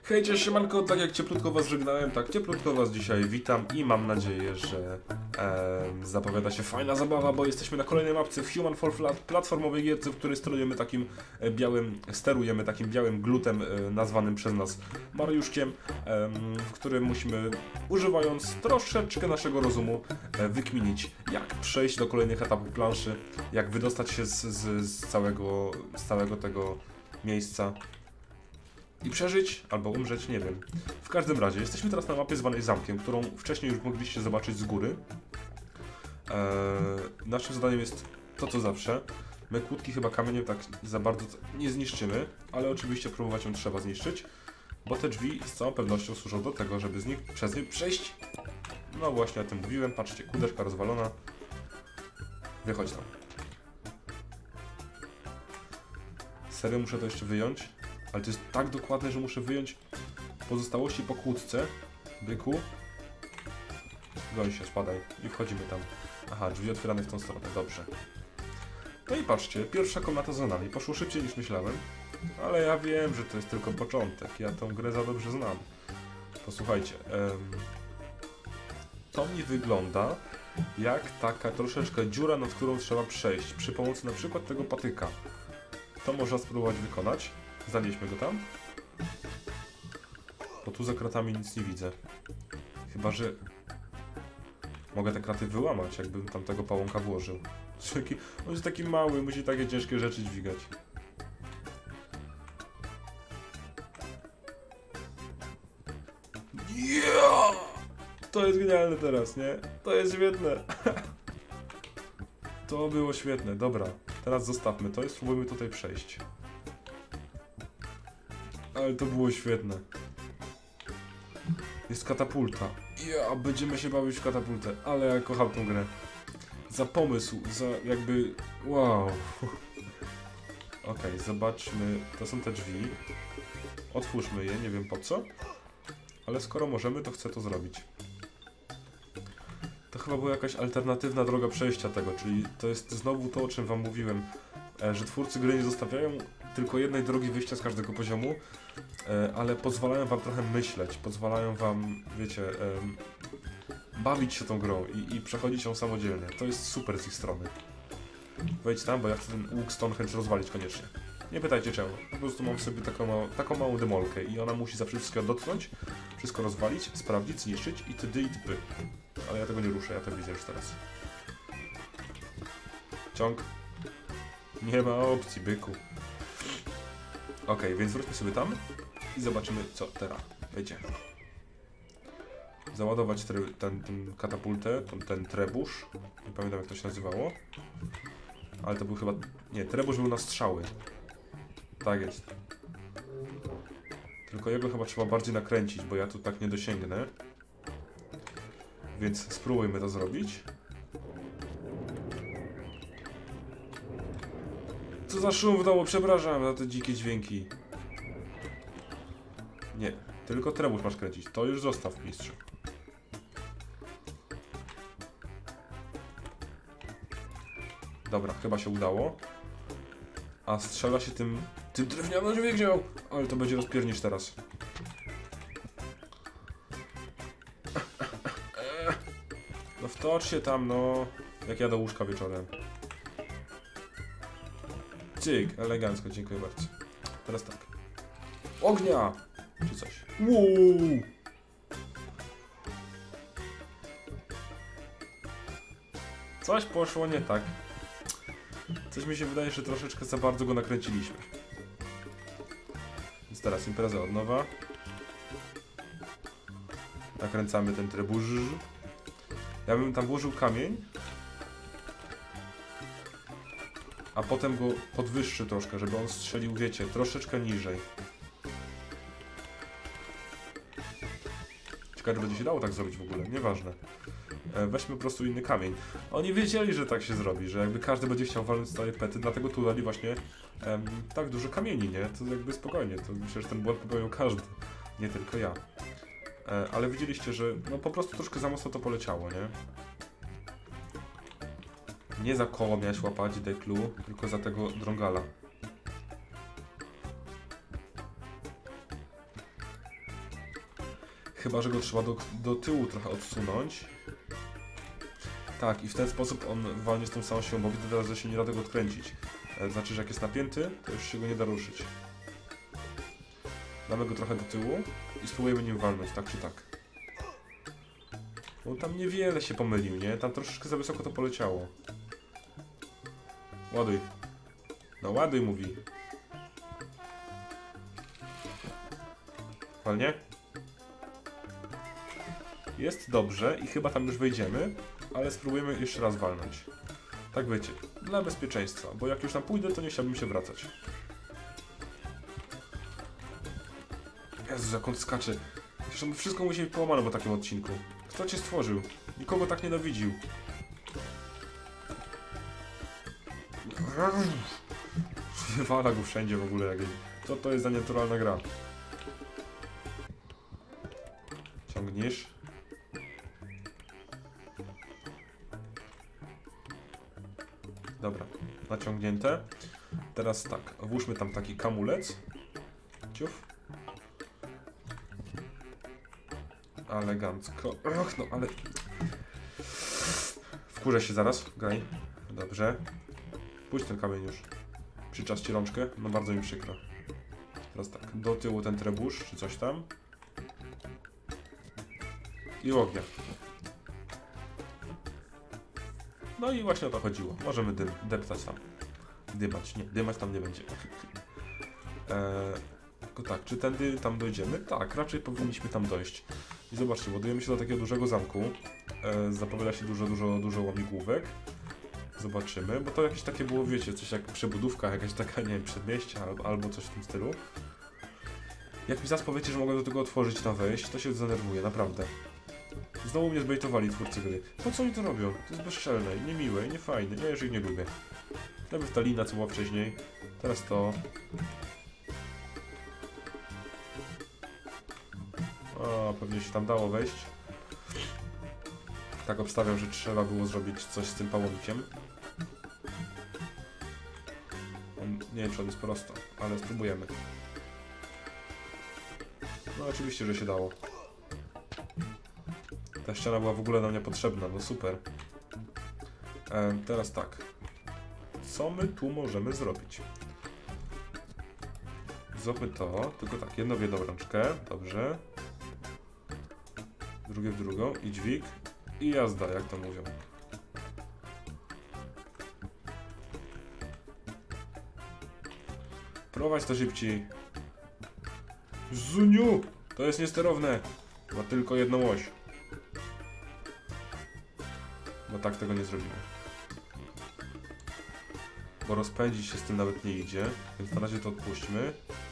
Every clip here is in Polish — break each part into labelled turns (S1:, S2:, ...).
S1: Hej, cześć, siemanko, tak jak cieplutko was żegnałem, tak cieplutko was dzisiaj witam i mam nadzieję, że zapowiada się fajna zabawa, bo jesteśmy na kolejnej mapce w Human Fall Flat, platformowej gierce, w której sterujemy takim białym glutem nazwanym przez nas Mariuszkiem, w którym musimy, używając troszeczkę naszego rozumu, wykminić, jak przejść do kolejnych etapów planszy, jak wydostać się z całego tego miejsca i przeżyć, albo umrzeć, nie wiem. W każdym razie, jesteśmy teraz na mapie zwanej Zamkiem, którą wcześniej już mogliście zobaczyć z góry. Naszym zadaniem jest to, co zawsze. My kłódki chyba kamieniem tak za bardzo nie zniszczymy, ale oczywiście próbować ją trzeba zniszczyć, bo te drzwi z całą pewnością służą do tego, żeby przez nie przejść. No właśnie o tym mówiłem, patrzcie, kółdeczka rozwalona. Wychodź tam. Serio muszę to jeszcze wyjąć? Ale to jest tak dokładne, że muszę wyjąć pozostałości po kłódce. Byku. Goń się, spadaj. I wchodzimy tam. Aha, drzwi otwierane w tą stronę, dobrze. No i patrzcie, pierwsza komnata za nami. Poszło szybciej niż myślałem. Ale ja wiem, że to jest tylko początek. Ja tą grę za dobrze znam. Posłuchajcie. To mi wygląda jak taka troszeczkę dziura, nad którą trzeba przejść. Przy pomocy na przykład tego patyka. To można spróbować wykonać. Zanieśmy go tam. Bo tu za kratami nic nie widzę. Chyba, że mogę te kraty wyłamać, jakbym tam tego pałąka włożył. On jest taki mały, musi takie ciężkie rzeczy dźwigać. Yeah! To jest genialne teraz, nie? To jest świetne. To było świetne, dobra. Teraz zostawmy to i spróbujmy tutaj przejść. Ale to było świetne. Jest katapulta. Ja, będziemy się bawić w katapultę. Ale ja kocham tą grę. Za pomysł, za jakby... Wow. Okej, zobaczmy. To są te drzwi. Otwórzmy je, nie wiem po co. Ale skoro możemy, to chcę to zrobić. To chyba była jakaś alternatywna droga przejścia tego, czyli to jest znowu to, o czym wam mówiłem. Że twórcy gry nie zostawiają tylko jednej drogi wyjścia z każdego poziomu, ale pozwalają wam trochę myśleć, pozwalają wam, wiecie, bawić się tą grą i przechodzić ją samodzielnie. To jest super z ich strony. Wejdź tam, bo ja chcę ten łuk Stonehenge rozwalić koniecznie. Nie pytajcie czemu, po prostu mam sobie taką małą demolkę i ona musi zawsze wszystko dotknąć, wszystko rozwalić, sprawdzić, zniszczyć i tydy i typy. Ale ja tego nie ruszę, ja to widzę już teraz. Ciąg. Nie ma opcji, byku. Okej, więc wróćmy sobie tam i zobaczymy, co teraz będzie. Załadować ten katapultę, ten trebusz. Nie pamiętam, jak to się nazywało. Ale to był chyba... Nie, trebusz był na strzały. Tak jest. Tylko jego chyba trzeba bardziej nakręcić, bo ja tu tak nie dosięgnę. Więc spróbujmy to zrobić. Co za szum w domu, przepraszam za te dzikie dźwięki. Nie, tylko trebusz masz kręcić. To już zostaw, mistrzu. Dobra, chyba się udało. A strzela się tym drewnianą dźwignią. Ale to będzie rozpiernicz teraz. No wtocz się tam, no. Jak ja do łóżka wieczorem. Cyk, elegancko, dziękuję bardzo. Teraz tak. Ognia! Czy coś. Wow! Coś poszło nie tak. Coś mi się wydaje, że troszeczkę za bardzo go nakręciliśmy. Więc teraz impreza od nowa. Nakręcamy ten trebusz. Ja bym tam włożył kamień. A potem go podwyższy troszkę, żeby on strzelił, wiecie, troszeczkę niżej. Ciekawe, będzie się dało tak zrobić w ogóle, nieważne. Weźmy po prostu inny kamień. Oni wiedzieli, że tak się zrobi, że jakby każdy będzie chciał walnąć stałe pety, dlatego tu dali właśnie tak dużo kamieni, nie? To jakby spokojnie, to myślę, że ten błąd popełnił każdy, nie tylko ja. Ale widzieliście, że no po prostu troszkę za mocno to poleciało, nie? Nie za koło miałeś łapać deklu, tylko za tego drągala. Chyba że go trzeba do tyłu trochę odsunąć. Tak, i w ten sposób on walnie z tą samą siłą, bo widzę teraz, że się nie da tego odkręcić. Znaczy, że jak jest napięty, to już się go nie da ruszyć. Damy go trochę do tyłu i spróbujemy nim walnąć, tak czy tak. Bo tam niewiele się pomylił, nie? Tam troszeczkę za wysoko to poleciało. Ładuj. No ładuj, mówi. Walnie? Jest dobrze i chyba tam już wejdziemy, ale spróbujemy jeszcze raz walnąć. Tak wiecie, dla bezpieczeństwa, bo jak już tam pójdę, to nie chciałbym się wracać. Jezu, jak on skacze. Zresztą wszystko musi być połamane po takim odcinku. Kto cię stworzył? Nikogo tak nienawidził. Wywala go wszędzie w ogóle. Jak... Co to jest za nienaturalna gra? Ciągniesz. Dobra, naciągnięte. Teraz tak, włóżmy tam taki kamulec. Ciuf. Elegancko. Och, no ale... Wkurzę się zaraz, graj. Dobrze. Pójdź ten kamień już. Przyczas ci rączkę, no bardzo mi przykro. Teraz tak, do tyłu ten trebusz, czy coś tam. I ognia. No i właśnie o to chodziło. Możemy deptać tam. Dymać, nie, dymać tam nie będzie. Tylko tak, czy tędy tam dojdziemy? Tak, raczej powinniśmy tam dojść. I zobaczcie, ładujemy się do takiego dużego zamku. Zapowiada się dużo łamigłówek. Zobaczymy, bo to jakieś takie było, wiecie, coś jak przebudówka, jakaś taka, nie wiem, przedmieścia albo coś w tym stylu. Jak mi zaraz powiecie, że mogę do tego otworzyć na wejść, to się zdenerwuję, naprawdę. Znowu mnie zbejtowali twórcy gry. Po co oni to robią? To jest bezczelne, niemiłe, niefajne, ja już ich nie lubię. Nawet ta lina, co była wcześniej. Teraz to. O, pewnie się tam dało wejść. Tak obstawiam, że trzeba było zrobić coś z tym pałonikiem. Nie wiem, czy on jest prosto, ale spróbujemy. No oczywiście, że się dało. Ta ściana była w ogóle nam niepotrzebna, no super. Teraz tak. Co my tu możemy zrobić? Zróbmy to, tylko tak, jedno w jedną rączkę, dobrze. Drugie w drugą i dźwig. I jazda, jak to mówią. Prowadź to szybciej. Zuniu! To jest niesterowne. Ma tylko jedną oś. Bo tak tego nie zrobimy. Bo rozpędzić się z tym nawet nie idzie. Więc na razie to odpuśćmy.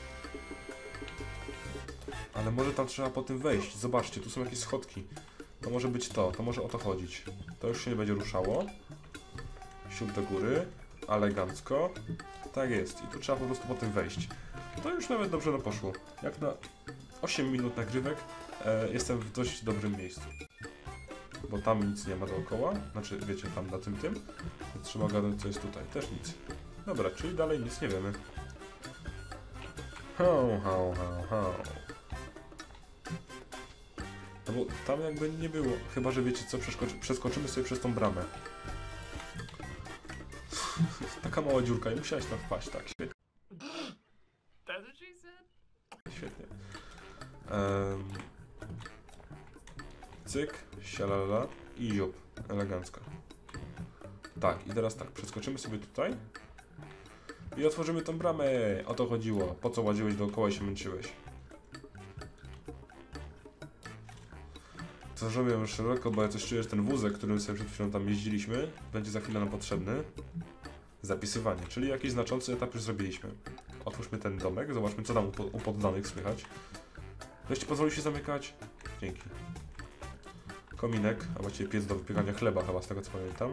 S1: Ale może tam trzeba po tym wejść. Zobaczcie, tu są jakieś schodki. To może być to może o to chodzić. To już się nie będzie ruszało. Siup do góry. Elegancko. Tak jest. I tu trzeba po prostu po tym wejść. To już nawet dobrze poszło. Jak na 8 minut nagrywek jestem w dość dobrym miejscu. Bo tam nic nie ma dookoła. Znaczy, wiecie, tam na tym. Więc trzeba ogarnąć, co jest tutaj. Też nic. Dobra, czyli dalej nic nie wiemy. Ho. No bo tam jakby nie było. Chyba że wiecie co, przeskoczymy sobie przez tą bramę. Taka mała dziurka i musiałeś tam wpaść, tak, świetnie. Świetnie. Cyk, sialala i ziup. Elegancko. Tak, i teraz tak, przeskoczymy sobie tutaj. I otworzymy tą bramę. O to chodziło. Po co łaziłeś dookoła i się męczyłeś? To zrobię szeroko, bo ja coś czuję, że ten wózek, którym sobie przed chwilą tam jeździliśmy, będzie za chwilę nam potrzebny. Zapisywanie, czyli jakiś znaczący etap już zrobiliśmy. Otwórzmy ten domek, zobaczmy co tam u poddanych słychać. Weźcie, pozwoli się zamykać. Dzięki. Kominek, a właściwie piec do wypiekania chleba chyba, z tego co pamiętam.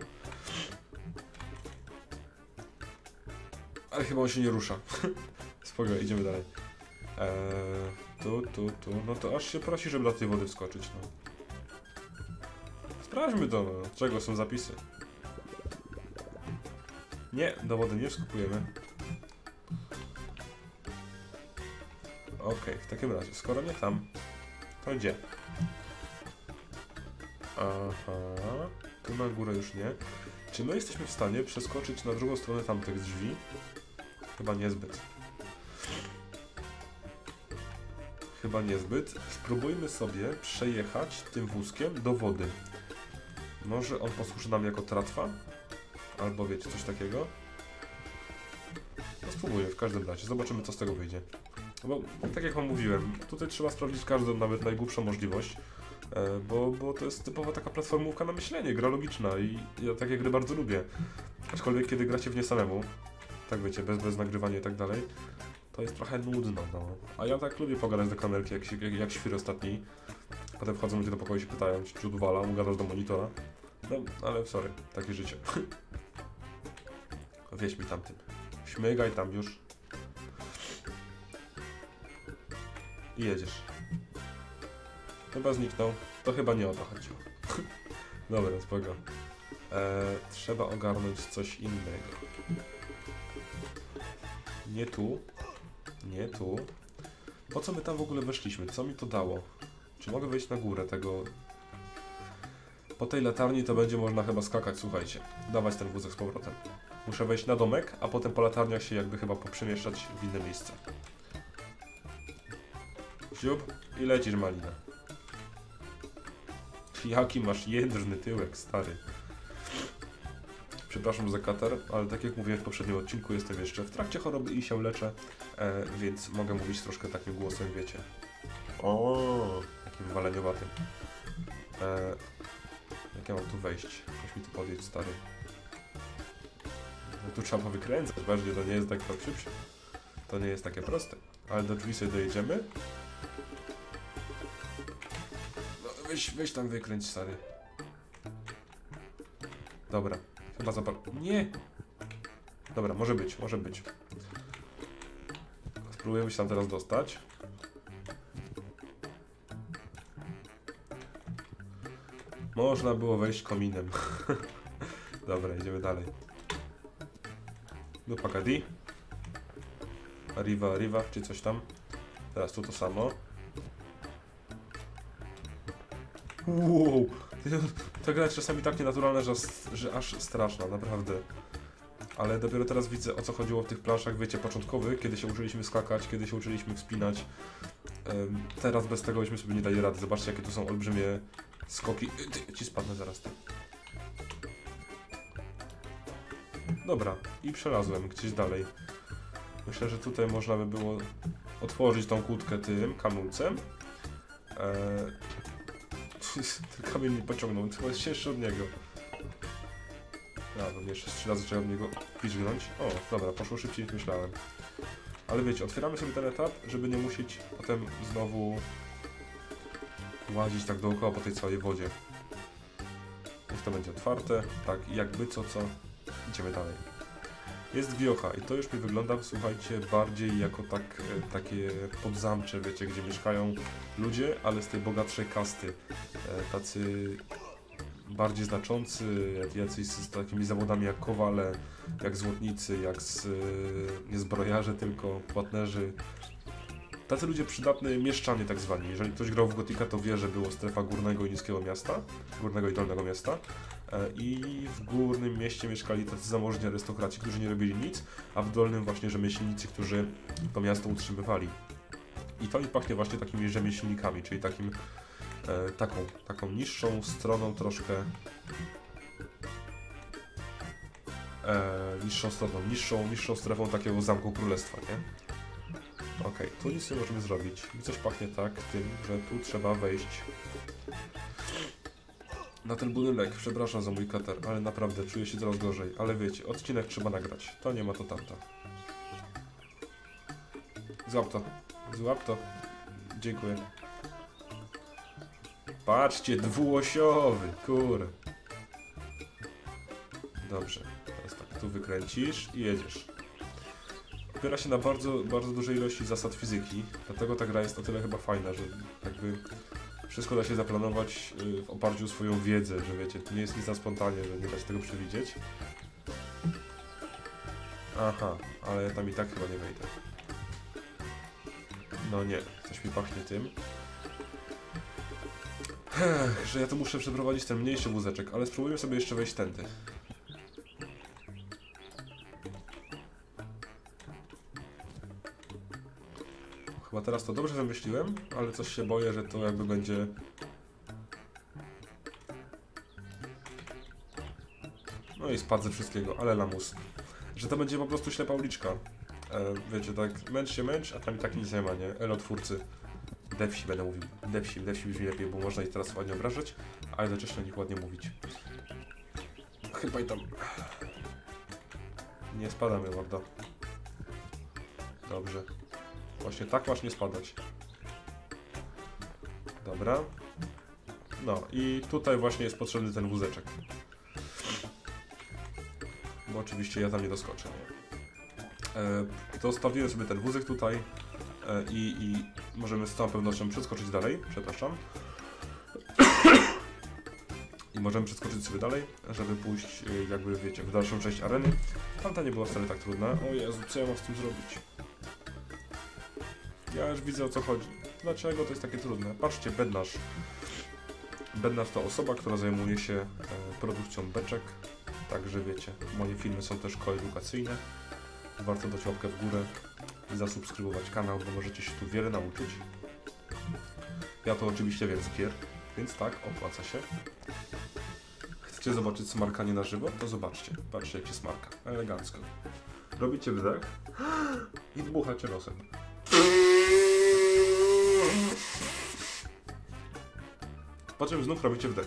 S1: Ale chyba on się nie rusza. Spoko, idziemy dalej. Tu. No to aż się prosi, żeby do tej wody wskoczyć, no. Sprawdźmy to, no. Czego są zapisy? Nie, do wody nie wskakujemy. Okej, w takim razie, skoro nie tam, to gdzie? Aha. Tu na górę już nie. Czy my jesteśmy w stanie przeskoczyć na drugą stronę tamtych drzwi? Chyba niezbyt. Chyba niezbyt. Spróbujmy sobie przejechać tym wózkiem do wody. Może on posłuży nam jako tratwa? Albo wiecie, coś takiego? No spróbuję w każdym razie. Zobaczymy, co z tego wyjdzie. Bo tak jak wam mówiłem, tutaj trzeba sprawdzić każdą, nawet najgłupszą możliwość. Bo to jest typowa taka platformówka na myślenie, gra logiczna i ja takie gry bardzo lubię. Aczkolwiek kiedy gracie w nie samemu, tak wiecie, bez nagrywania i tak dalej, to jest trochę nudno, no. A ja tak lubię pogadać do kamerki, jak świr ostatni. Potem wchodzą ludzie do pokoju i się pytają, czy odwalam, gadasz do monitora. No, ale sorry, takie życie. Wieź mi tamtym. Śmygaj tam już. I jedziesz. Chyba zniknął. To chyba nie o to chodziło. Dobra, spoko. Trzeba ogarnąć coś innego. Nie tu. Nie tu. Po co my tam w ogóle weszliśmy? Co mi to dało? Czy mogę wejść na górę tego... Po tej latarni to będzie można chyba skakać, słuchajcie. Dawać ten wózek z powrotem. Muszę wejść na domek, a potem po latarniach się jakby chyba poprzemieszczać w inne miejsce. Siup i lecisz, malina. Jaki masz jędrny tyłek, stary. Przepraszam za katar, ale tak jak mówiłem w poprzednim odcinku, jestem jeszcze w trakcie choroby i się leczę, więc mogę mówić troszkę takim głosem, wiecie. O, takim waleniowatym. Jak ja mam tu wejść? Ktoś mi tu podjedź, stary. No tu trzeba wykręcać, bardziej to nie jest tak szybsze. To nie jest takie proste. Ale do drzwi sobie dojedziemy. No, weź tam wykręć, stary. Dobra, chyba nie! Dobra, może być, może być. Spróbujemy się tam teraz dostać. Można było wejść kominem. Dobra, idziemy dalej. Dupa Kadi. Arriva, czy coś tam. Teraz tu to samo. Wow, ta gra jest czasami tak nienaturalna, że aż straszna, naprawdę. Ale dopiero teraz widzę, o co chodziło w tych planszach, wiecie, początkowych, kiedy się uczyliśmy skakać, kiedy się uczyliśmy wspinać. Teraz bez tego byśmy sobie nie dali rady. Zobaczcie, jakie tu są olbrzymie skoki. Ci spadnę zaraz. Dobra, i przelazłem gdzieś dalej. Myślę, że tutaj można by było otworzyć tą kłódkę tym kamulcem. Ten kamień nie pociągnął, chyba jest cięższy od niego. Ja bym jeszcze 3 razy trzeba od niego piźgnąć. O, dobra, poszło szybciej niż myślałem. Ale wiecie, otwieramy sobie ten etap, żeby nie musieć potem znowu łazić tak dookoła po tej całej wodzie. Niech to będzie otwarte, tak, jakby co. Idziemy dalej. Jest wiocha i to już mi wygląda, słuchajcie, bardziej jako takie podzamcze, wiecie, gdzie mieszkają ludzie, ale z tej bogatszej kasty. Tacy bardziej znaczący, jacyś z takimi zawodami jak kowale, jak złotnicy, jak nie zbrojarze, tylko płatnerzy. Tacy ludzie przydatni, mieszczanie tak zwani. Jeżeli ktoś grał w Gotika, to wie, że było strefa górnego i niskiego miasta, górnego i dolnego miasta. I w górnym mieście mieszkali tacy zamożni arystokraci, którzy nie robili nic, a w dolnym właśnie rzemieślnicy, którzy to miasto utrzymywali. I to mi pachnie właśnie takimi rzemieślnikami, czyli taką niższą stroną troszkę. Niższą strefą takiego zamku królestwa, nie? Okej, tu nic nie możemy zrobić. Mi coś pachnie tak tym, że tu trzeba wejść na ten budynek. Przepraszam za mój katar, ale naprawdę czuję się coraz gorzej. Ale wiecie, odcinek trzeba nagrać. To nie ma to tamta. Złap to. Dziękuję. Patrzcie, dwuosiowy, kur. Dobrze, teraz tak, tu wykręcisz i jedziesz. Opiera się na bardzo dużej ilości zasad fizyki, dlatego ta gra jest o tyle chyba fajna, że jakby wszystko da się zaplanować w oparciu o swoją wiedzę, że wiecie, to nie jest nic na spontanie, że nie da się tego przewidzieć. Aha, ale ja tam i tak chyba nie wejdę. No nie, coś mi pachnie tym. że ja to muszę przeprowadzić ten mniejszy wózeczek, ale spróbujmy sobie jeszcze wejść tędy. Chyba teraz to dobrze wymyśliłem, ale coś się boję, że to jakby będzie... No i spadł ze wszystkiego, ale lamus. Że to będzie po prostu ślepa uliczka. Wiecie, tak, męcz, a tam i tak nic nie ma, nie? Elo twórcy. Devsi będę mówił. Devsi brzmi lepiej, bo można ich teraz ładnie obrażać, a jednocześnie o nich ładnie mówić. Chyba i tam... Nie spadamy, mordo. Dobrze. Właśnie tak masz nie spadać. Dobra. No i tutaj właśnie jest potrzebny ten wózeczek. Bo oczywiście ja tam nie doskoczę. Zostawiłem sobie ten wózek tutaj i możemy z całą pewnością przeskoczyć dalej. Przepraszam. I możemy przeskoczyć sobie dalej, żeby pójść jakby wiecie w dalszą część areny. Tamta nie była wcale tak trudna. O Jezu, co ja mam z tym zrobić? Ja już widzę o co chodzi. Dlaczego to jest takie trudne? Patrzcie, bednarz. Bednarz to osoba, która zajmuje się produkcją beczek. Także wiecie, moje filmy są też koedukacyjne. Warto dać łapkę w górę i zasubskrybować kanał, bo możecie się tu wiele nauczyć. Ja to oczywiście wiem z gier, więc tak, opłaca się. Chcecie zobaczyć smarkanie na żywo? To zobaczcie. Patrzcie jak się smarka. Elegancko. Robicie wdech i dmuchacie nosem. Po czym znów robicie wdech.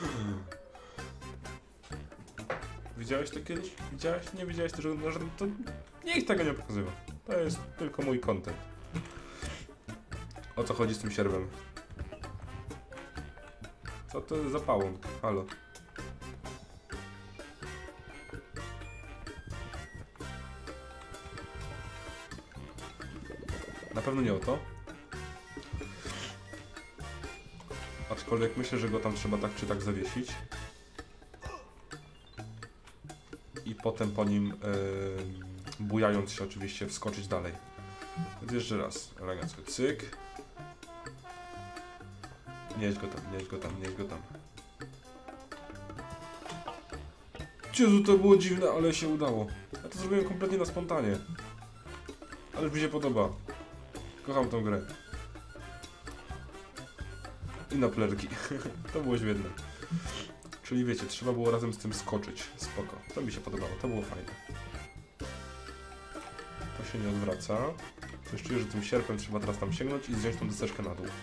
S1: Widziałeś to kiedyś? Widziałeś? Nie widziałeś też, że to nikt tego nie pokazywa. To jest tylko mój content. O co chodzi z tym sierwem? Co to jest za pałąk? Halo. Na pewno nie o to. Aczkolwiek myślę, że go tam trzeba tak czy tak zawiesić. I potem po nim, bujając się oczywiście, wskoczyć dalej. Więc jeszcze raz, elegancko, cyk. Nieź go tam, nieź go tam, nieź go tam. Jezu, to było dziwne, ale się udało. Ja to zrobiłem kompletnie na spontanie. Ale mi się podoba. Kocham tą grę. I na plerki. To było świetne. Czyli wiecie, trzeba było razem z tym skoczyć. Spoko. To mi się podobało, to było fajne. To się nie odwraca. Coś czuję, że tym sierpem trzeba teraz tam sięgnąć i zdjąć tą deseczkę na dół.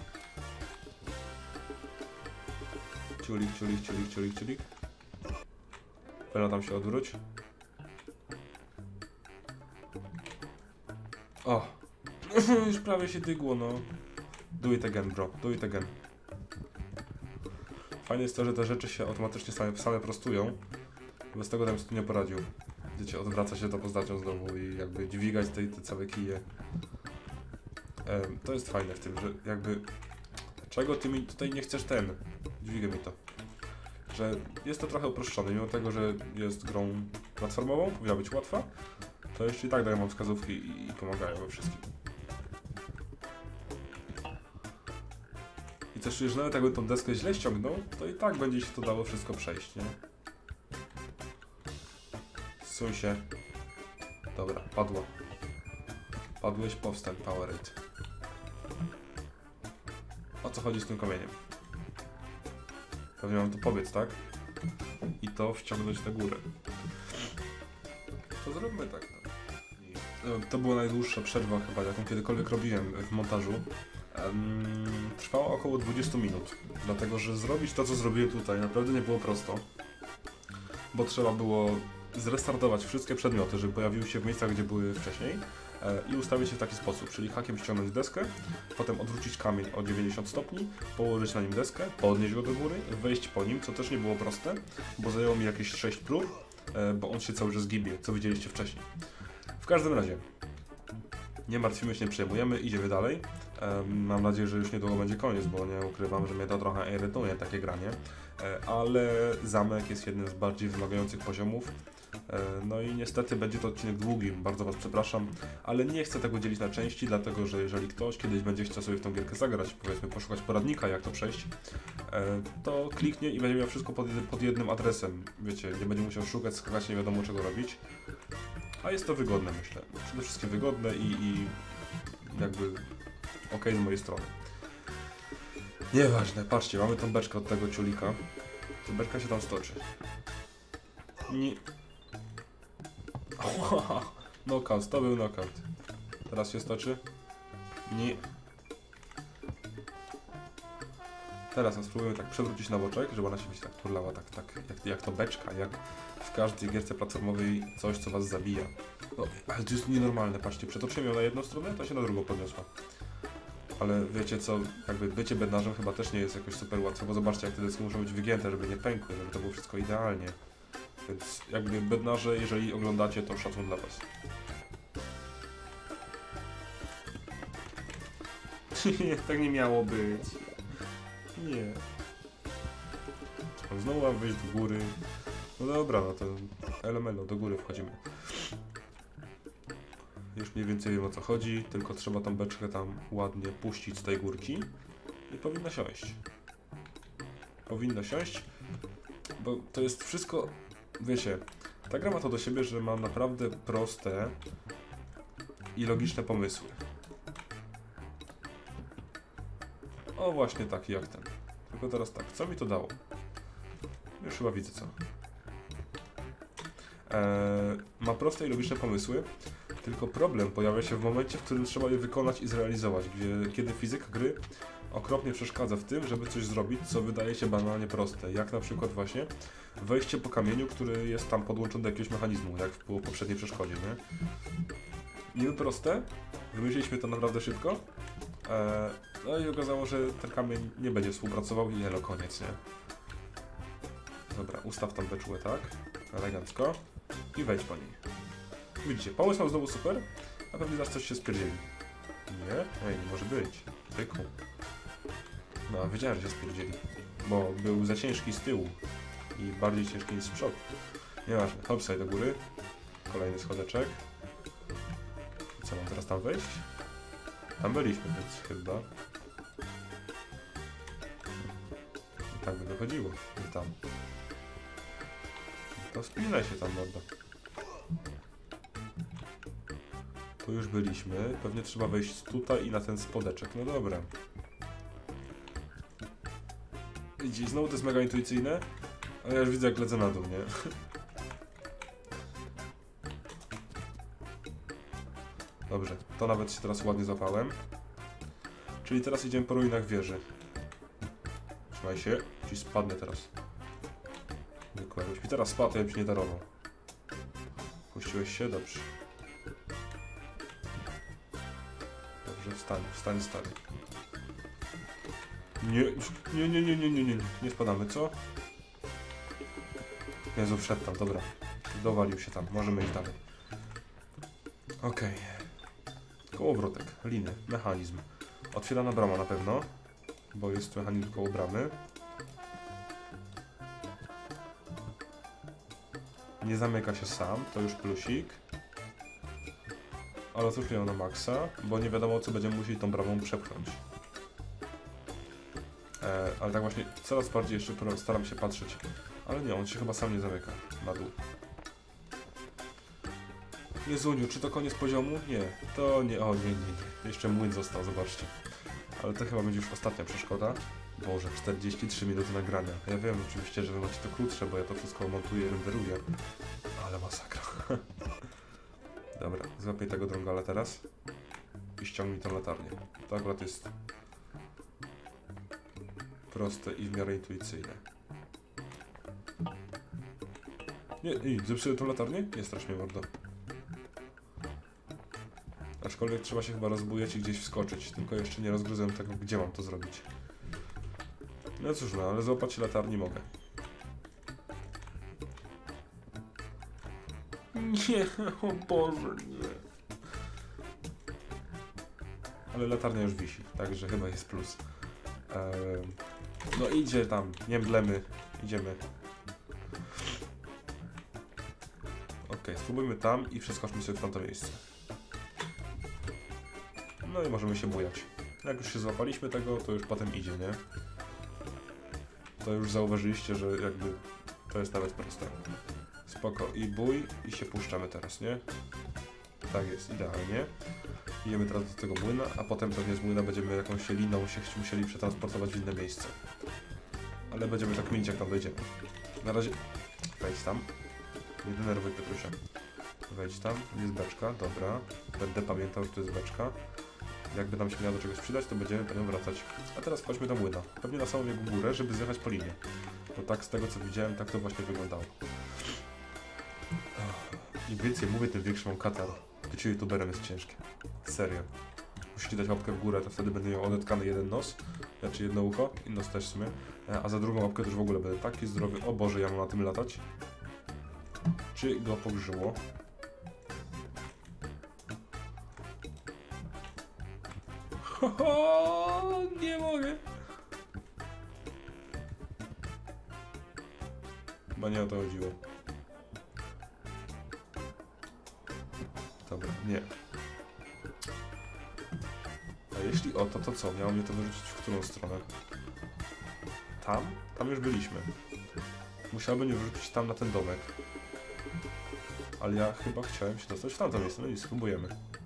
S1: Ciulik, ciulik, ciulik, ciulik, ciulik. Pewno tam się odwróć. O! Już prawie się dygło, no. Do it again, bro. Do it again. Fajne jest to, że te rzeczy się automatycznie same prostują. Bez tego bym sobie nie poradził. Wiecie, odwraca się to postacią znowu i jakby dźwigać te całe kije. To jest fajne w tym, że jakby... Czego ty mi tutaj nie chcesz dźwigaj mi to. Że jest to trochę uproszczone, mimo tego, że jest grą platformową, powinna być łatwa, to jeszcze i tak dają wam wskazówki i pomagają we wszystkim. I też czuję, że nawet jakby tą deskę źle ściągnął, to i tak będzie się to dało wszystko przejść, nie? Zsuń się. Dobra, padło. Padłeś, powstań, Powerade. O co chodzi z tym kamieniem? Pewnie mam to powiedz, tak? I to wciągnąć na górę. To zróbmy tak. To była najdłuższa przerwa chyba, jaką kiedykolwiek robiłem w montażu. Trwała około 20 minut. Dlatego, że zrobić to, co zrobiłem tutaj, naprawdę nie było prosto. Bo trzeba było zrestartować wszystkie przedmioty, żeby pojawiły się w miejscach, gdzie były wcześniej i ustawić się w taki sposób, czyli hakiem ściągnąć deskę, potem odwrócić kamień o 90 stopni, położyć na nim deskę, podnieść go do góry, wejść po nim, co też nie było proste, bo zajęło mi jakieś 6 prób, bo on się cały czas gibie, co widzieliście wcześniej. W każdym razie, nie martwimy się, nie przejmujemy, idziemy dalej. Mam nadzieję, że już niedługo będzie koniec, bo nie ukrywam, że mnie to trochę irytuje, takie granie. ale zamek jest jednym z bardziej wymagających poziomów. No i niestety będzie to odcinek długi, bardzo Was przepraszam, ale nie chcę tego dzielić na części, dlatego że jeżeli ktoś kiedyś będzie chciał sobie w tą gierkę zagrać, powiedzmy poszukać poradnika jak to przejść, to kliknie i będzie miał wszystko pod jednym adresem, wiecie, nie będzie musiał szukać, skakać, nie wiadomo czego robić, a jest to wygodne, myślę, przede wszystkim wygodne i jakby okej z mojej strony. Nieważne, patrzcie, mamy tą beczkę od tego ciulika, ta beczka się tam stoczy. Nie. Knockout, to był knockout. Teraz się stoczy. Nie. Teraz spróbujemy tak przewrócić na boczek, żeby ona się będzie tak turlała, tak jak to beczka, jak w każdej gierce platformowej coś, co was zabija. No, ale to jest nienormalne, patrzcie, przetoczyłem ją na jedną stronę, to się na drugą podniosła. Ale wiecie co, jakby bycie bednarzem chyba też nie jest jakoś super łatwe, bo zobaczcie, jak te deski muszą być wygięte, żeby nie pękły, żeby to było wszystko idealnie. Więc jakby bednarze, jeżeli oglądacie, to szacun dla was. Nie, tak nie miało być. Nie. Znowu mam wyjść do góry. No dobra, no to elemelo, do góry wchodzimy. Już mniej więcej wiem o co chodzi, tylko trzeba tą beczkę tam ładnie puścić z tej górki i powinna siąść. Powinna siąść, bo to jest wszystko, wiecie, ta gra ma to do siebie, że ma naprawdę proste i logiczne pomysły. O, właśnie taki jak ten. Tylko teraz tak, co mi to dało? Już chyba widzę co. Ma proste i logiczne pomysły, tylko problem pojawia się w momencie, w którym trzeba je wykonać i zrealizować, kiedy fizyka gry okropnie przeszkadza w tym, żeby coś zrobić, co wydaje się banalnie proste, jak na przykład właśnie wejście po kamieniu, który jest tam podłączony do jakiegoś mechanizmu, jak było w poprzedniej przeszkodzie, nie? Niby proste, wymyśliliśmy to naprawdę szybko, no i okazało, że ten kamień nie będzie współpracował i elo, koniec, nie? Dobra, ustaw tam beczułę, tak? Elegancko. I wejdź po niej. Widzicie, pomysł mam znowu super, a pewnie zaraz coś się spierdzieli. Nie? Ej, nie może być. Tyku. No, wiedziałem, że się spierdzieli. Bo był za ciężki z tyłu. I bardziej ciężki niż z przodu. Nieważne, hop sobie do góry. Kolejny schodeczek. I co, mam teraz tam wejść? Tam byliśmy, więc chyba. I tak by dochodziło. I tam. To spinaj się tam, mordo. Tu już byliśmy. Pewnie trzeba wejść tutaj i na ten spodeczek. No dobra. Widzicie, znowu to jest mega intuicyjne, ale ja już widzę jak lecę na dół, nie? Dobrze, to nawet się teraz ładnie złapałem. Czyli teraz idziemy po ruinach wieży. Trzymaj się, ci spadnę teraz. Zwykle, jakbyś mi teraz spadł, to ja bym się nie darował. Puściłeś się? Dobrze. Dobrze, wstań stary. Nie spadamy, co? Jezu, wszedł tam, dobra. Dowalił się tam, możemy iść dalej. Okej. Kołowrotek, liny, mechanizm. Otwierana brama na pewno, bo jest mechanizm koło bramy. Nie zamyka się sam, to już plusik. Ale otwórzmy ją na maksa, bo nie wiadomo co będziemy musieli tą bramą przepchnąć. Ale tak właśnie coraz bardziej jeszcze staram się patrzeć. Ale nie, on się chyba sam nie zamyka na dół. Jezuniu, czy to koniec poziomu? Nie, to nie, o nie. Jeszcze młyn został, zobaczcie. Ale to chyba będzie już ostatnia przeszkoda. Boże, 43 minuty nagrania. Ja wiem oczywiście, że wy macie to krótsze, bo ja to wszystko montuję i renderuję. Ale masakra. Dobra, złapię tego drągala teraz. I ściągnij tą latarnię. To akurat jest proste i w miarę intuicyjne. Nie, zepsułem tą latarnię? Nie strasz mnie, mordo. Aczkolwiek trzeba się chyba rozbujać i gdzieś wskoczyć, tylko jeszcze nie rozgryzłem tego, gdzie mam to zrobić. No cóż, no, ale złapać się latarni mogę. Nie, o Boże, nie. Ale latarnia już wisi, także chyba jest plus. No idzie tam, nie mdlemy idziemy. Ok, spróbujmy tam i przeskoczmy sobie w tamto miejsce. No i możemy się bujać. Jak już się złapaliśmy tego, to już potem idzie, nie? To już zauważyliście, że jakby to jest nawet proste. Spoko, i bój, i się puszczamy teraz, nie? Tak jest, idealnie. Idziemy teraz do tego młyna, a potem pewnie z młyna będziemy jakąś liną się musieli przetransportować w inne miejsce. Ale będziemy tak mieć, jak tam dojdziemy. Na razie wejdź tam. Nie denerwuj Piotrusia. Wejdź tam, jest beczka, dobra. Będę pamiętał, że to jest beczka. Jakby nam się miała do czegoś przydać, to będziemy po nią wracać. A teraz chodźmy do młyna. Pewnie na samą jego górę, żeby zjechać po linie. Bo tak z tego co widziałem, tak to właśnie wyglądało. Im więcej mówię, tym większy mam katar. Bycie youtuberem jest ciężkie. Serio. Musicie dać łapkę w górę, to wtedy będę miał odetkany jeden nos. Znaczy jedno ucho i nos też w sumie. A za drugą łapkę też w ogóle będę taki zdrowy. O Boże, ja mam na tym latać. Czy go pogrzyło? Nie mogę. Chyba nie o to chodziło. Dobra, nie. A jeśli o to, to co? Miało mnie to wyrzucić w którą stronę? Tam? Tam już byliśmy. Musiałby mnie wyrzucić tam na ten domek. Ale ja chyba chciałem się dostać w tamto miejsce. No i spróbujemy.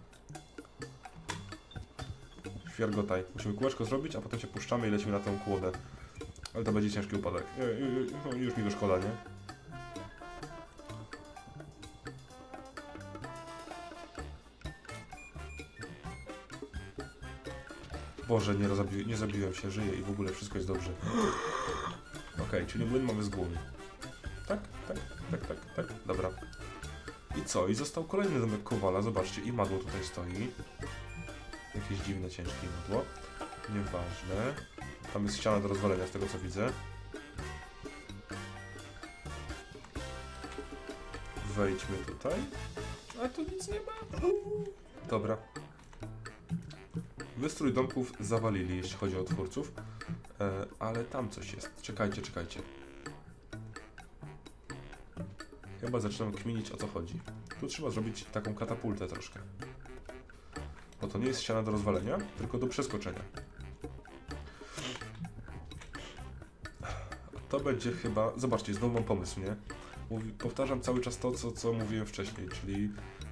S1: Świergotaj. Musimy kółeczko zrobić, a potem się puszczamy i lecimy na tą kłodę. Ale to będzie ciężki upadek. Już mi go szkoda, nie? Boże, nie zabiłem się, żyję i w ogóle wszystko jest dobrze. Okej, czyli młyn mamy z głowy. Tak? Dobra. I co? I został kolejny domek Kowala. Zobaczcie, i madło tutaj stoi. Jakieś dziwne, ciężkie madło. Nieważne. Tam jest ściana do rozwalenia, z tego co widzę. Wejdźmy tutaj. A tu nic nie ma. Dobra. Wystrój domków zawalili, jeśli chodzi o twórców. Ale tam coś jest. Czekajcie. Chyba zaczynam kminić, o co chodzi. Tu trzeba zrobić taką katapultę troszkę. Bo to nie jest ściana do rozwalenia, tylko do przeskoczenia. To będzie chyba... Zobaczcie, znowu mam pomysł, nie? Powtarzam cały czas to, co mówiłem wcześniej, czyli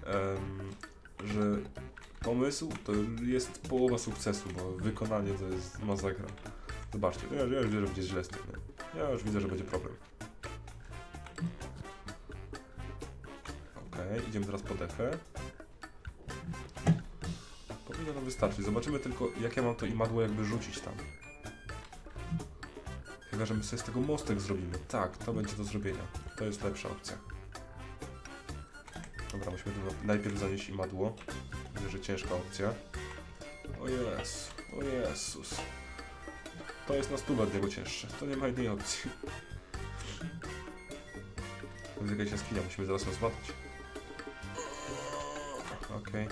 S1: że pomysł to jest połowa sukcesu, bo wykonanie to jest masakra. Zobaczcie, ja już widzę, że będzie źle z tym, nie? Ja już widzę, że będzie problem. Okej, idziemy teraz po dechę. Powinno nam wystarczyć. Zobaczymy tylko, jak ja mam to imadło jakby rzucić tam. Chyba, że my sobie z tego mostek zrobimy. Tak, to będzie do zrobienia. To jest lepsza opcja. Dobra, musimy najpierw zanieść imadło. Widzę, że ciężka opcja. O Jezus. To jest na 100 od niego cięższe. To nie ma innej opcji. To jest jakaś jaskinia, musimy zaraz rozmatać. Okej.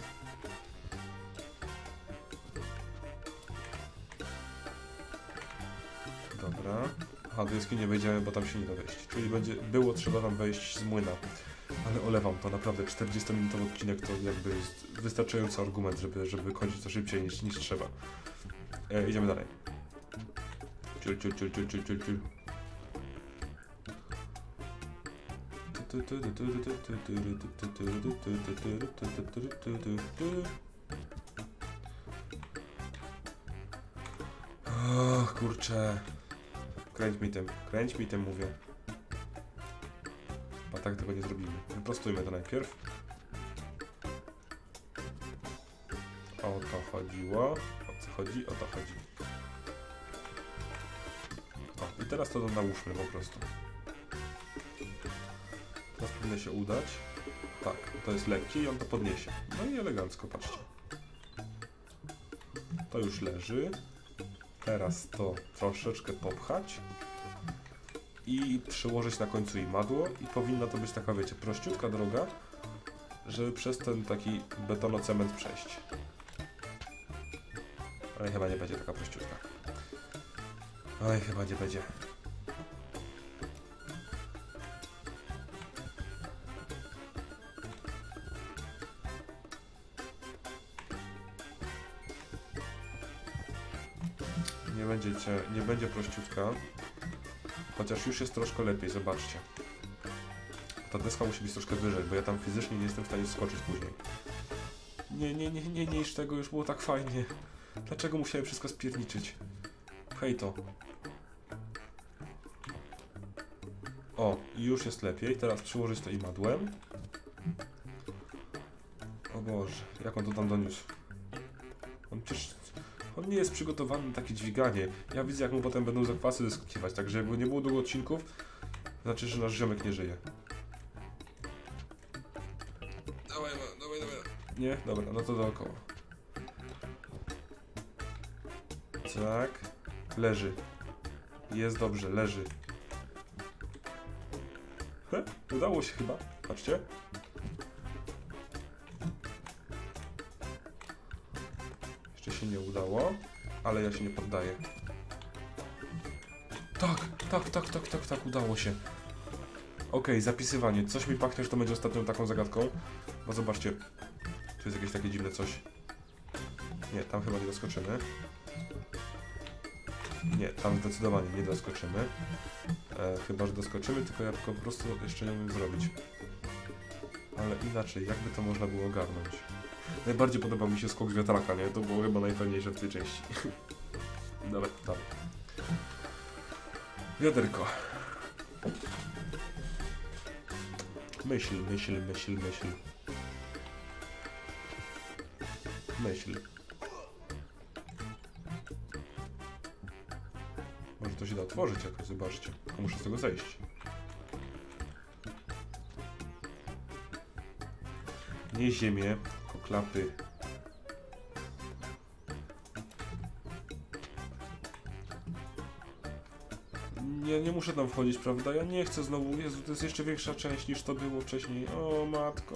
S1: Dobra. Aha, do jaskini nie wejdziemy, bo tam się nie da wejść. Czyli było trzeba tam wejść z młyna. Ale olewam to, naprawdę 40-minutowy odcinek to jakby jest wystarczający argument, żeby kończyć to szybciej niż trzeba. Idziemy dalej. Ciul. Och, kurczę. Kręć mi tym, mówię. A tak tego nie zrobimy. Wyprostujmy to najpierw. O to chodziło. O co chodzi? O to chodzi. O, i teraz to nałóżmy po prostu. Teraz powinno się udać. Tak, to jest lekkie i on to podniesie. No i elegancko, patrzcie. To już leży. Teraz to troszeczkę popchać. I przyłożyć na końcu imadło i powinna to być taka, wiecie, prościutka droga, żeby przez ten taki betonocement przejść. Ale chyba nie będzie taka prościutka. Oj, chyba nie będzie. nie będzie prościutka. Chociaż już jest troszkę lepiej, zobaczcie. Ta deska musi być troszkę wyżej, bo ja tam fizycznie nie jestem w stanie skoczyć później. Nie niż tego, już było tak fajnie. Dlaczego musiałem wszystko spierniczyć? Hej to. O, i już jest lepiej. Teraz przyłożyć to imadłem. O Boże, jak on to tam doniósł? On nie jest przygotowany na takie dźwiganie. Ja widzę, jak mu potem będą zakwasy wyskakiwać, także jakby nie było długo odcinków, to znaczy, że nasz ziomek nie żyje. Dawaj. Nie? Dobra, no to dookoła. Tak. Leży. Jest dobrze, leży. Udało się chyba. Patrzcie. Jeszcze się nie udało, ale ja się nie poddaję. Tak, udało się. Okej, zapisywanie. Coś mi pachnie, że to będzie ostatnią taką zagadką. Bo zobaczcie, tu jest jakieś takie dziwne coś. Nie, tam chyba nie doskoczymy. Nie, tam zdecydowanie nie doskoczymy. Chyba, że doskoczymy, tylko ja po prostu jeszcze nie umiem zrobić. Ale inaczej, jakby to można było ogarnąć? Najbardziej podobał mi się skok z wiatraka, nie? To było chyba najfajniejsze w tej części. Dobra, dalej. Wiaderko. Myśl. Może to się da otworzyć jakoś, zobaczcie. Tylko muszę z tego zejść. Nie ziemię, tylko klapy. Nie muszę tam wchodzić, prawda? Ja nie chcę znowu. Jezu, to jest jeszcze większa część niż to było wcześniej. O matko.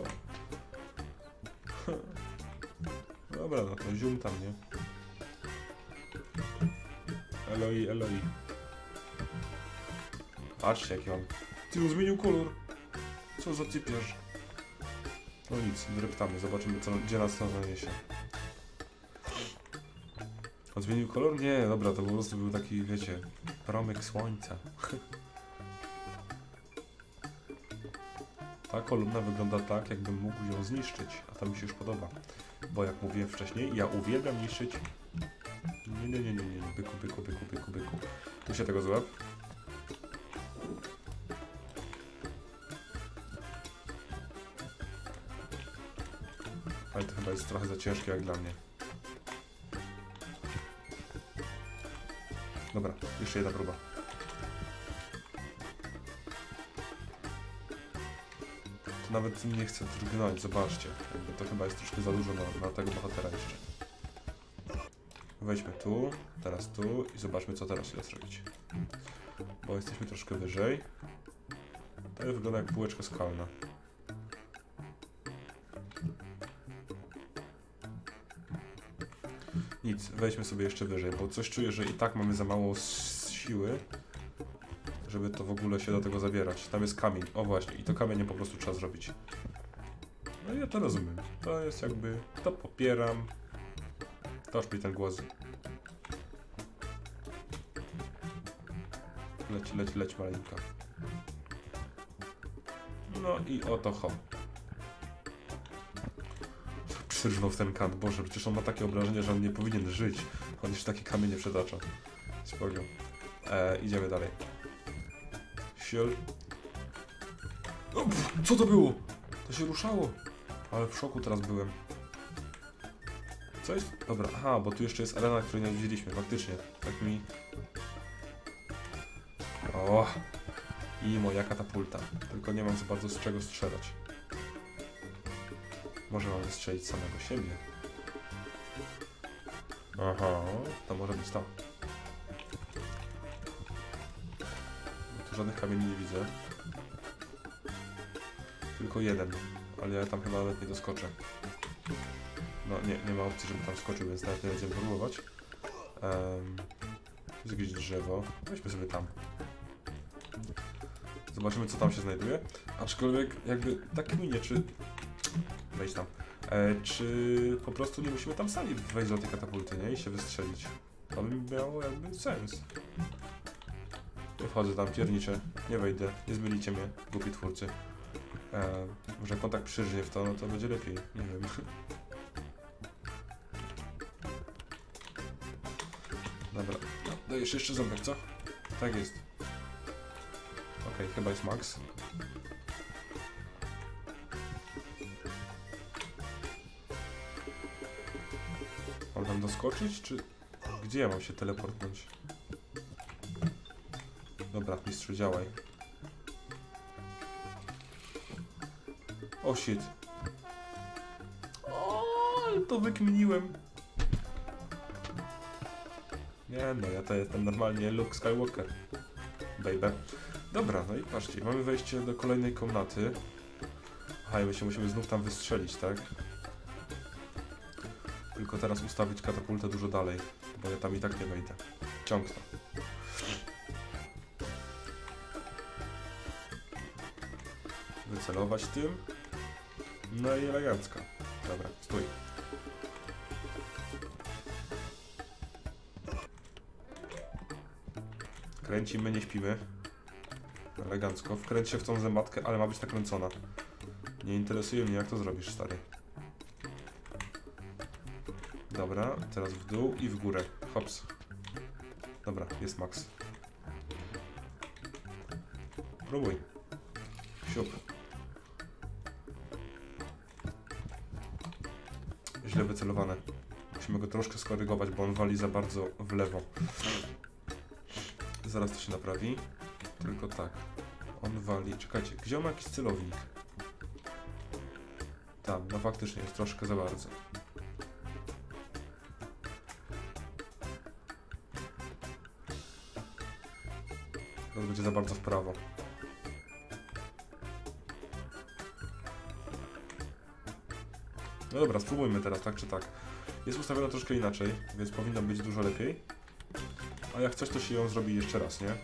S1: Dobra, no to zium tam, nie? Eloi. Patrzcie, jaki mam. Ty, on zmienił kolor. Co za typiarz. No nic, dreptamy, zobaczymy, gdzie nas to zaniesie. On zmienił kolor? Nie, dobra, to po prostu był taki, wiecie, promyk słońca. Ta kolumna wygląda tak, jakbym mógł ją zniszczyć, a to mi się już podoba. Bo jak mówiłem wcześniej, ja uwielbiam niszczyć. Nie, byku. Tu się tego złap. Ale to chyba jest trochę za ciężkie jak dla mnie. Dobra, jeszcze jedna próba. To nawet nie chcę drgnąć, zobaczcie. Jakby to chyba jest troszkę za dużo na tego bohatera jeszcze. Wejdźmy tu, teraz tu i zobaczmy, co teraz się da zrobić. Bo jesteśmy troszkę wyżej. To wygląda jak półeczka skalna. Nic, wejdźmy sobie jeszcze wyżej, bo coś czuję, że i tak mamy za mało siły, żeby to w ogóle się do tego zabierać. Tam jest kamień, o właśnie, i to kamieniem po prostu trzeba zrobić. No i ja to rozumiem. To jest jakby, to popieram. Toż mi ten głos. Leć maleńka. No i oto ho. Przyrżnął w ten kant. Boże, przecież on ma takie obrażenie, że on nie powinien żyć. On już takie kamienie przetacza. Spokojnie. Idziemy dalej. Siol. Co to było? To się ruszało. Ale w szoku teraz byłem. Co jest? Dobra, aha, bo tu jeszcze jest arena, której nie widzieliśmy. Faktycznie. Tak mi... O! I moja katapulta. Tylko nie mam za bardzo z czego strzelać. Może mam wystrzelić samego siebie. Aha, to może być to. Tu żadnych kamieni nie widzę. Tylko jeden. Ale ja tam chyba nawet nie doskoczę. No nie ma opcji, żebym tam skoczył, więc nawet nie będziemy próbować. Jest jakieś drzewo. Weźmy sobie tam. Zobaczymy, co tam się znajduje. Aczkolwiek jakby tak minie, czy... Wejdź tam. Czy po prostu nie musimy tam sami wejść do tej katapulty, nie? I się wystrzelić. To by miało jakby sens. Nie wchodzę tam, pierniczę. Nie wejdę. Nie zmylicie mnie, głupi twórcy. Może kontakt przyrznie w to, no to będzie lepiej. Nie wiem. Dobra. No, dajesz jeszcze ząbek, co? Tak jest. Okej, chyba jest max. Mam tam doskoczyć, czy... Gdzie ja mam się teleportnąć? Dobra, mistrzu, działaj. O shit. O, to wykminiłem. Nie no, ja to jestem normalnie Luke Skywalker. Baby. Dobra, no i patrzcie, mamy wejście do kolejnej komnaty. Aha, i my się musimy znów tam wystrzelić, tak? Tylko teraz ustawić katapultę dużo dalej, bo ja tam i tak nie wejdę. Ciąg to. Wycelować tym. No i elegancko. Dobra, stój. Kręcimy, nie śpimy. Elegancko. Wkręć się w tą zębatkę, ale ma być nakręcona. Nie interesuje mnie, jak to zrobisz, stary. Dobra, teraz w dół i w górę. Hops. Dobra, jest max. Próbuj. Siup. Źle wycelowane. Musimy go troszkę skorygować, bo on wali za bardzo w lewo. Zaraz to się naprawi. Tylko tak. On wali... Czekajcie, gdzie on ma jakiś celownik? Tam, no faktycznie jest troszkę za bardzo. To będzie za bardzo w prawo. No dobra, spróbujmy teraz, tak czy tak. Jest ustawiona troszkę inaczej, więc powinno być dużo lepiej. A jak coś, to się ją zrobi jeszcze raz, nie?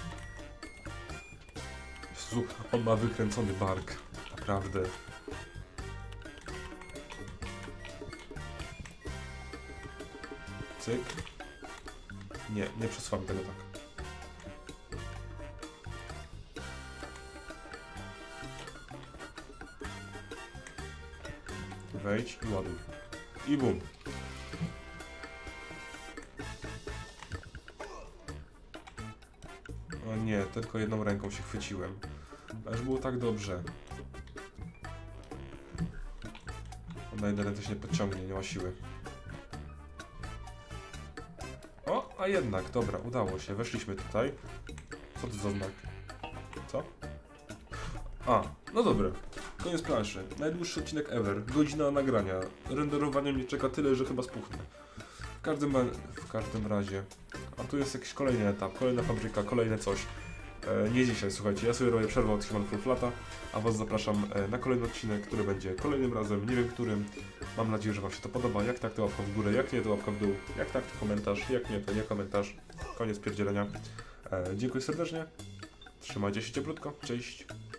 S1: Jezu, on ma wykręcony bark. Naprawdę. Cyk. Nie, nie przesłam tego tak. Wejdź i ładuj. I bum. O nie, tylko jedną ręką się chwyciłem. Aż było tak dobrze. On na jedną ręce się nie podciągnie, nie ma siły. O, a jednak, dobra, udało się. Weszliśmy tutaj. Co to za znak? Co? A, no dobra. Koniec planszy. Najdłuższy odcinek ever. Godzina nagrania. Renderowanie mnie czeka tyle, że chyba spuchnę. W każdym razie. A tu jest jakiś kolejny etap, kolejna fabryka, kolejne coś. Nie dzisiaj, słuchajcie. Ja sobie robię przerwę od Human Fall Flata, a was zapraszam na kolejny odcinek, który będzie kolejnym razem, nie wiem którym. Mam nadzieję, że wam się to podoba. Jak tak, to łapka w górę, jak nie, to łapka w dół. Jak tak, to komentarz, jak nie, to nie komentarz. Koniec pierdzielenia. Dziękuję serdecznie. Trzymajcie się cieplutko. Cześć.